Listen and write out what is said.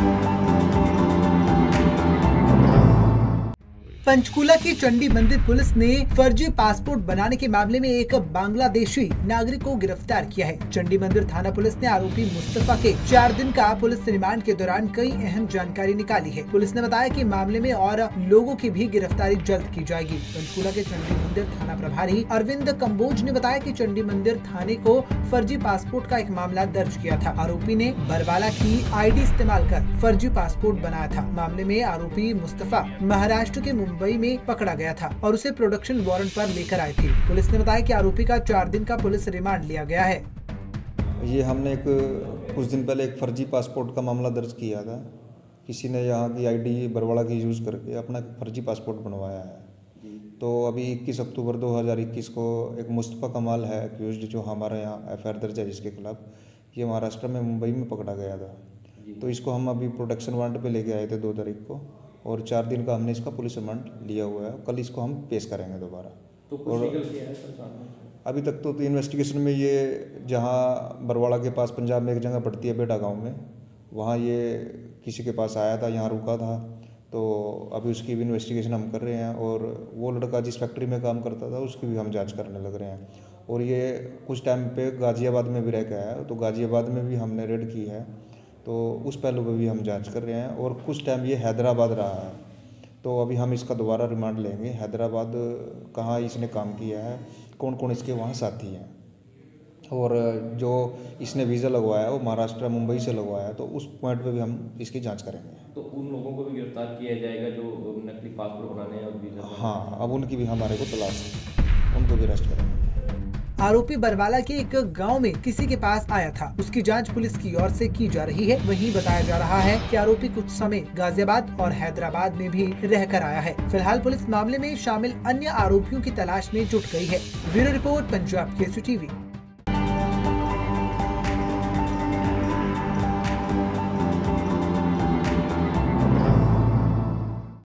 पंचकूला की चंडी मंदिर पुलिस ने फर्जी पासपोर्ट बनाने के मामले में एक बांग्लादेशी नागरिक को गिरफ्तार किया है। चंडी मंदिर थाना पुलिस ने आरोपी मुस्तफा के 4 दिन का पुलिस रिमांड के दौरान कई अहम जानकारी निकाली है। पुलिस ने बताया कि मामले में और लोगों की भी गिरफ्तारी जल्द की जाएगी। पंचकूला के चंडी मंदिर थाना प्रभारी अरविंद कंबोज ने बताया कि चंडी मंदिर थाने को फर्जी पासपोर्ट का एक मामला दर्ज किया था। आरोपी ने बरवाला की ID इस्तेमाल कर फर्जी पासपोर्ट बनाया था। मामले में आरोपी मुस्तफा महाराष्ट्र के मुंबई में पकड़ा गया था और उसे प्रोडक्शन वारंट पर लेकर आए थे। पुलिस ने बताया कि आरोपी का 4 दिन का पुलिस रिमांड लिया गया है। ये हमने कुछ दिन पहले एक फर्जी पासपोर्ट का मामला दर्ज किया था। किसी ने यहाँ की ID बरवाड़ा की यूज़ करके अपना फर्जी पासपोर्ट बनवाया है। तो अभी 21 अक्टूबर 2021 को एक मुस्तफा कमाल है एक्यूज्ड, जो हमारे यहाँ FIR दर्ज है जिसके खिलाफ, ये महाराष्ट्र में मुंबई में पकड़ा गया था। तो इसको हम अभी प्रोडक्शन वारंट पे लेके आए थे 2 तारीख को, और 4 दिन का हमने इसका पुलिस रिमांड लिया हुआ है। कल इसको हम पेश करेंगे दोबारा। तो कुछ निकल के आया सर सामने? अभी तक तो इन्वेस्टिगेशन में ये जहाँ बरवाड़ा के पास पंजाब में एक जगह पड़ती है बेटा गांव में, वहाँ ये किसी के पास आया था, यहाँ रुका था। तो अभी उसकी भी इन्वेस्टिगेशन हम कर रहे हैं, और वो लड़का जिस फैक्ट्री में काम करता था उसकी भी हम जाँच करने लग रहे हैं। और ये कुछ टाइम पे गाज़ियाबाद में भी रह के आया, तो गाज़ियाबाद में भी हमने रेड की है, तो उस पहलू पे भी हम जांच कर रहे हैं। और कुछ टाइम ये हैदराबाद रहा है, तो अभी हम इसका दोबारा रिमांड लेंगे। हैदराबाद कहाँ इसने काम किया है, कौन कौन इसके वहाँ साथी हैं, और जो इसने वीज़ा लगवाया है वो महाराष्ट्र मुंबई से लगवाया है, तो उस पॉइंट पे भी हम इसकी जांच करेंगे। तो उन लोगों को भी गिरफ्तार किया जाएगा जो नकली पासपोर्ट बनाने और वीज़ा? हाँ, अब उनकी भी हमारे को तलाश है, उनको भी अरेस्ट करेंगे। आरोपी बरवाला के एक गांव में किसी के पास आया था, उसकी जांच पुलिस की ओर से की जा रही है। वहीं बताया जा रहा है कि आरोपी कुछ समय गाजियाबाद और हैदराबाद में भी रहकर आया है। फिलहाल पुलिस मामले में शामिल अन्य आरोपियों की तलाश में जुट गई है। Bureau report, Punjab Kesari TV.